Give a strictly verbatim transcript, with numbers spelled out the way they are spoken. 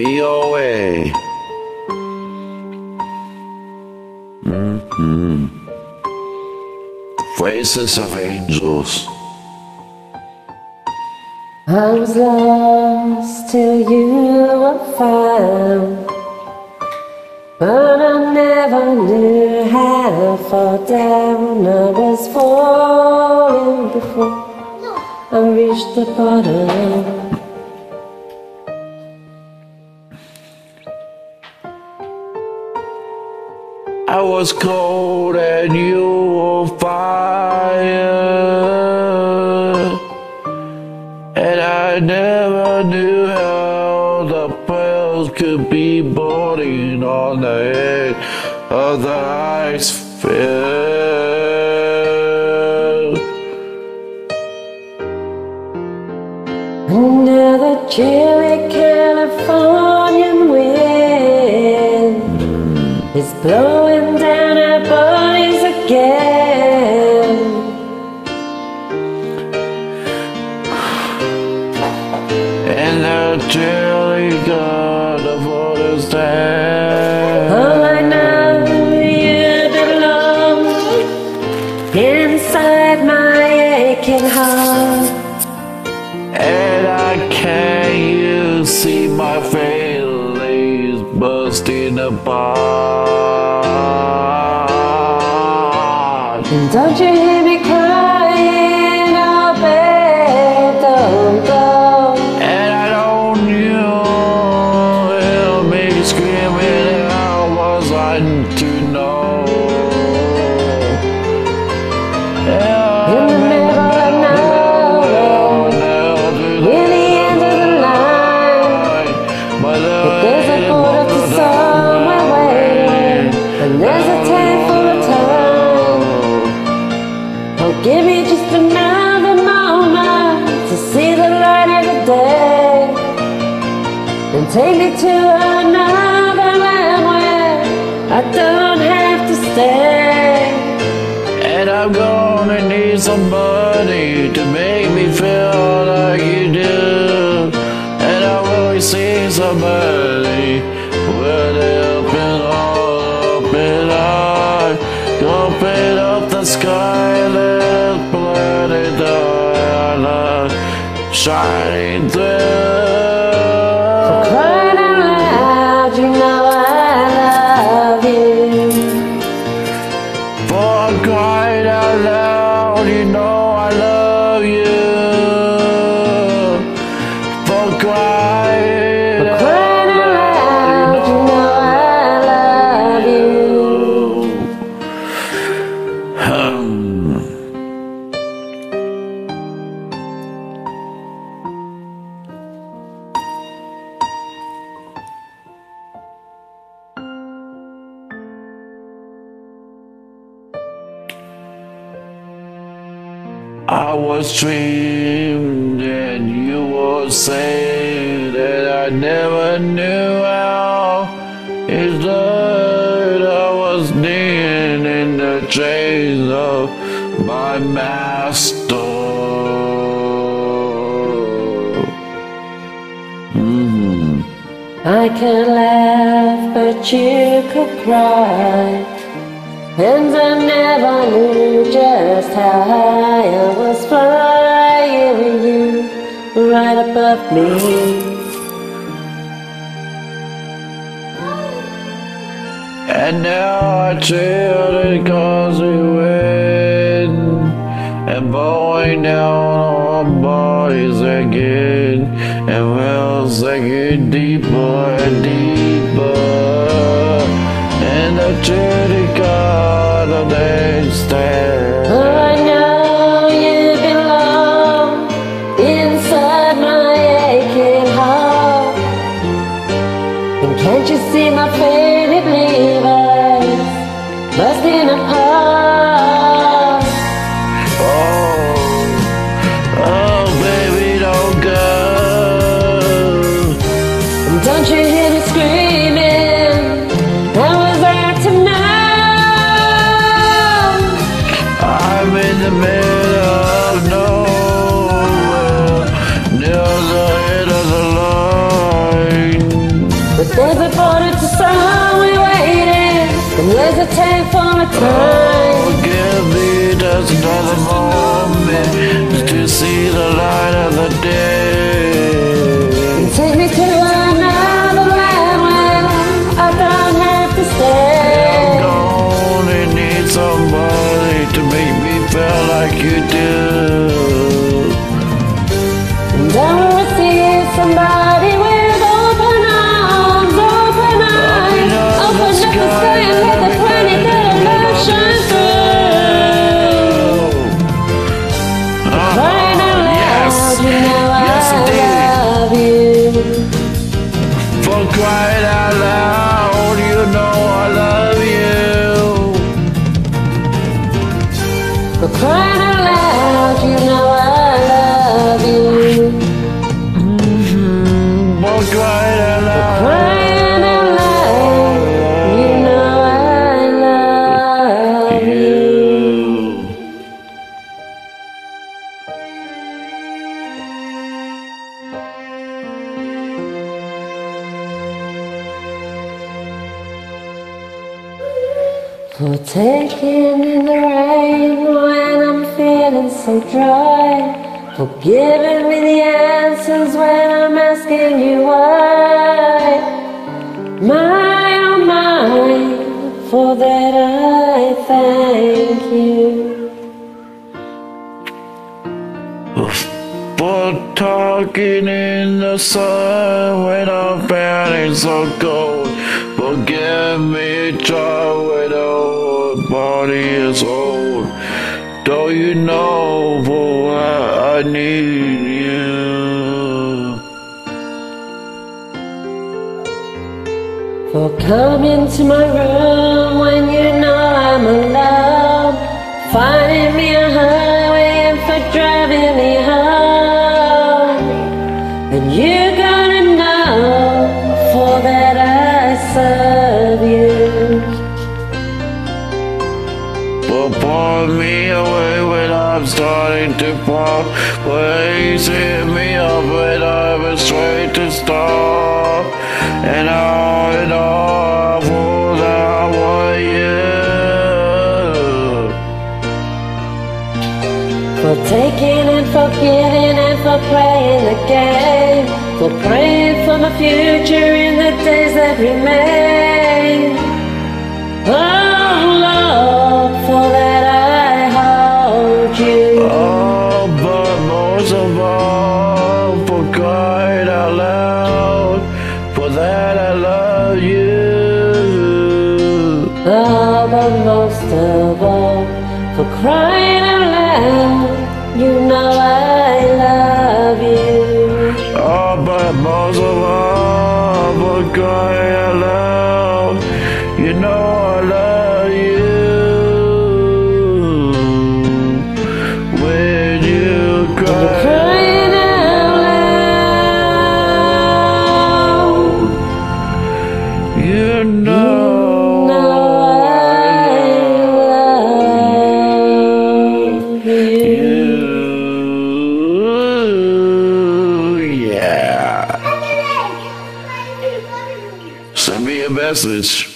V O A. Mm-hmm. Voices of Angels. I was lost till you were found, but I never knew how to fall down. I was falling before I reached the bottom. I was cold and you were fire, and I never knew how the pearls could be burning on the edge of the ice field. Under the chilly Californian wind is blowing down our bodies again. And the chilly God of understand. All I know, you belong inside my aching heart. And I can't you see my feelings bursting apart. And don't you hear me crying, oh babe, don't go. And I don't you hear me screaming, how was I to know? Yeah, In the middle of nowhere, near the end of the line, but there's a border to somewhere waiting, and there's a tank full of time. Oh, give me just another moment to see the light of the day, and take me to another land where I don't have to stay. And I'm gonna need somebody to make me feel like you do. And I've always seen somebody with up and up and I open up the sky, let planet dial shining through. Crying out loud, you know I love you. For crying out loud, you know I love you. For crying, For crying out loud, you know I love you. Um, I was dreamed and you were saying that I never knew how it's that I was kneeling in the chains of my master. Mm-hmm. I can laugh, but you could cry. And I never knew just how high I was flying with you right above me. And now I chill in cozy wind and blowing down our bodies again, and we'll sink it deeper and deeper. And the chilly God of the stand. Oh, I know you belong inside my aching heart. And can't you see my faded leaves busting apart? Oh, oh, baby, don't go. And don't you hear me screaming? How was I to know? I'm in the middle of nowhere, near the end of the line. But there's a border to some we waiting, and there's a tank for a time. Oh, give me just another moment to see the light of the day. And take me to another land where I don't have to stay. I'm gonna need somebody to make me feel like you do. And I will receive somebody with open arms, open eyes, open up the sky and let the planet that I love shine through. Uh-huh. Crying out Yes. loud, you know Yes, I indeed. love you. For crying out loud, you know I love you. For crying out loud, you know I love you. For crying out loud. Crying out loud, you know I love you. You. For taking in the rain when I'm feeling so dry, for giving me the answers when I'm asking you why. My, oh my, for that I thank you. For talking in the sun when I'm feeling so cold. Forgive me, child, when our body is old. Don't you know, boy, I need you. For coming to my room when you know I'm alone, finding me a highway and for driving me home. And you gotta know, for that I serve you. For pulling me away when I'm starting to fall. Please hit me up when I'm straight to stop. And all in all, for that I want you. For taking and forgetting and for playing the game, for praying for my future in the days that remain. Oh Lord, for that I hold you. Oh, but most of all, for crying out loud, for that I love you. Oh, but most of all, for crying out loud, you know I love you. Oh, but most of all, for crying out loud, you know I love you. When you For cry, crying out loud, you know. Yeah. Send me a message.